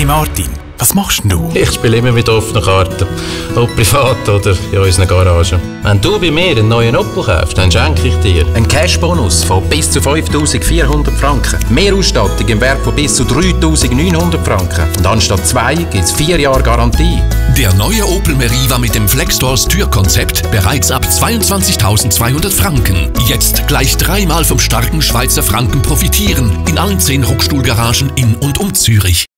Martin, was machst denn du? Ich spiele immer mit offenen Karten. Ob privat oder in unseren Garagen. Wenn du bei mir einen neuen Opel kaufst, dann schenke ich dir einen Cashbonus von bis zu 5'400 Franken. Mehr Ausstattung im Wert von bis zu 3'900 Franken. Und anstatt 2 gibt es 4 Jahre Garantie. Der neue Opel Meriva mit dem Flexdoors Türkonzept bereits ab 22.200 Franken. Jetzt gleich 3-mal vom starken Schweizer Franken profitieren. In allen 10 Rockstuhlgaragen in und um Zürich.